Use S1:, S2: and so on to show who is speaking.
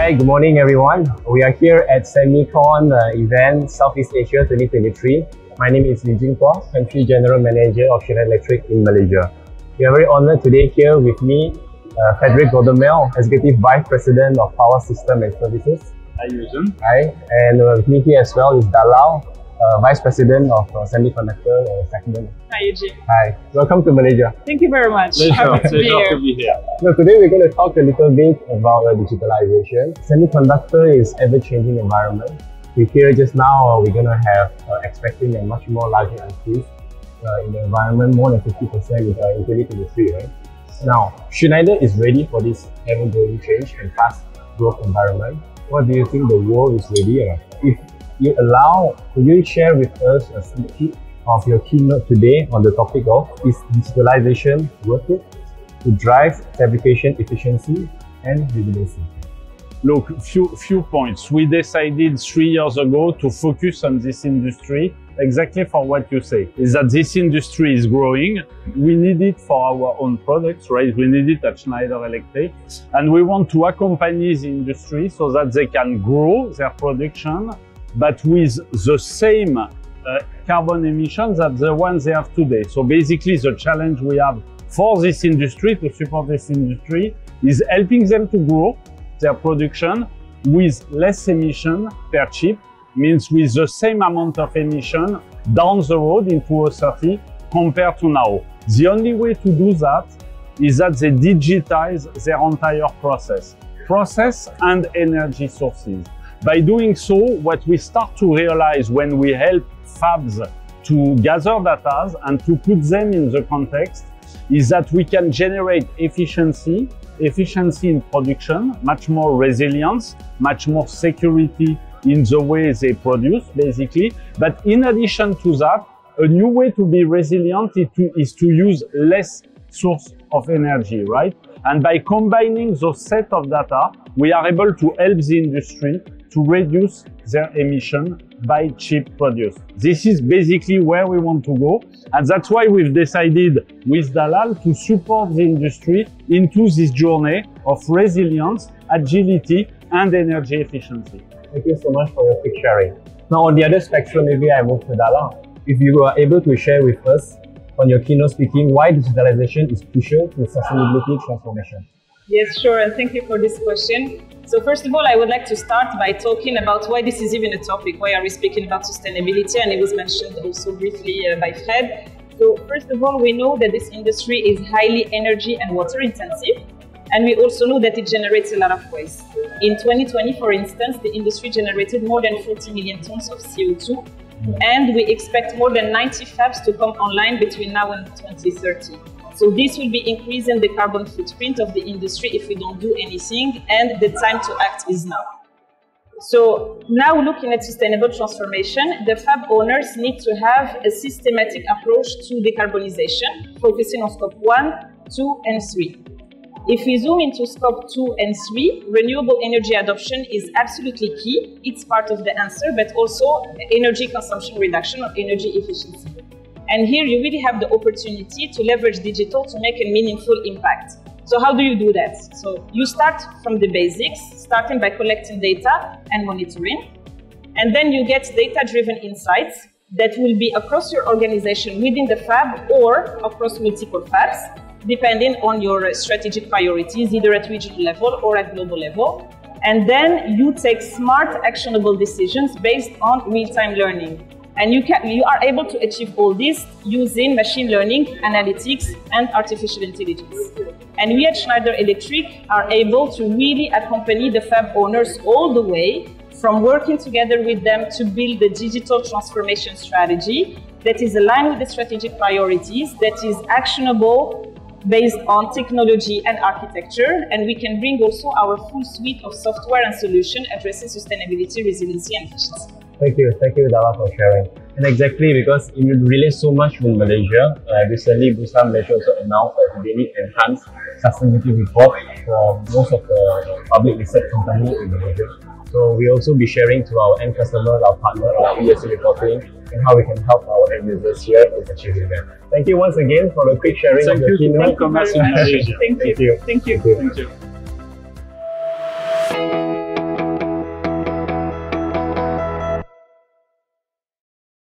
S1: Hi, good morning everyone. We are here at Semicon event Southeast Asia 2023. My name is Eugene Quah, Country General Manager of Schneider Electric in Malaysia. We are very honored today here with me, Frederic Godemel, Executive Vice President of Power System and Services.
S2: Hi, Eugene.
S1: Hi, and with me here as well is Dallal, Vice President of Semiconductor Segment.
S3: Hi, Eugene.
S1: Hi, welcome to Malaysia.
S3: Thank you very much.
S2: Pleasure
S3: Happy
S2: to be here.
S1: So today we're going to talk a little bit about digitalization. Semiconductor is ever-changing environment. We hear just now we're going to have expecting a much more larger increase in the environment, more than 50% in 2023, right? Now, Schneider is ready for this ever-growing change and fast growth environment. What do you think the world is ready? If you allow, could you share with us a sneak peek of your keynote today on the topic of is digitalization worth it to drive fabrication efficiency and resiliency?
S2: Look, few points. We decided 3 years ago to focus on this industry exactly for what you say, is that this industry is growing. We need it for our own products, right? We need it at Schneider Electric. And we want to accompany the industry so that they can grow their production, but with the same carbon emissions as the ones they have today. So basically the challenge we have for this industry, to support this industry, is helping them to grow their production with less emission per chip, means with the same amount of emission down the road in 2030 compared to now. The only way to do that is that they digitize their entire process and energy sources. By doing so, what we start to realize when we help fabs to gather data and to put them in the context is that we can generate efficiency in production, much more resilience, much more security in the way they produce, basically. But in addition to that, a new way to be resilient is to use less source of energy, right? And by combining those set of data, we are able to help the industry to reduce their emission by chip produced. This is basically where we want to go. And that's why we've decided with Dallal to support the industry into this journey of resilience, agility, and energy efficiency.
S1: Thank you so much for your quick sharing. Now on the other spectrum, maybe I move to Dallal. If you are able to share with us on your keynote speaking why digitalization is crucial to sustainability transformation.
S3: Yes, sure, and thank you for this question. So first of all, I would like to start by talking about why this is even a topic. Why are we speaking about sustainability? And it was mentioned also briefly by Fred. So first of all, we know that this industry is highly energy and water intensive. And we also know that it generates a lot of waste. In 2020, for instance, the industry generated more than 40 million tons of CO2. And we expect more than 90 fabs to come online between now and 2030. So this will be increasing the carbon footprint of the industry if we don't do anything, and the time to act is now. So now looking at sustainable transformation, the fab owners need to have a systematic approach to decarbonization, focusing on scope 1, 2, and 3. If we zoom into scope 2 and 3, renewable energy adoption is absolutely key. It's part of the answer, but also energy consumption reduction or energy efficiency. And here you really have the opportunity to leverage digital to make a meaningful impact. So how do you do that? So you start from the basics, starting by collecting data and monitoring. And then you get data-driven insights that will be across your organization within the fab or across multiple fabs, depending on your strategic priorities, either at regional level or at global level. And then you take smart, actionable decisions based on real-time learning. And you are able to achieve all this using machine learning, analytics, and artificial intelligence. And we at Schneider Electric are able to really accompany the fab owners all the way, from working together with them to build the digital transformation strategy that is aligned with the strategic priorities, that is actionable, based on technology and architecture, and we can bring also our full suite of software and solution addressing sustainability, resiliency, and efficiency.
S1: Thank you, Dallal, for sharing. And exactly because it relates so much with Malaysia. Recently, Bursa Malaysia also announced that they need enhanced sustainability report for most of the public listed companies in Malaysia. So we also be sharing to our end customers, our partners, our ESG reporting, and how we can help our end users here in achieving that. Thank you once again for the quick sharing of the keynote.
S2: Thank you.
S3: Thank you.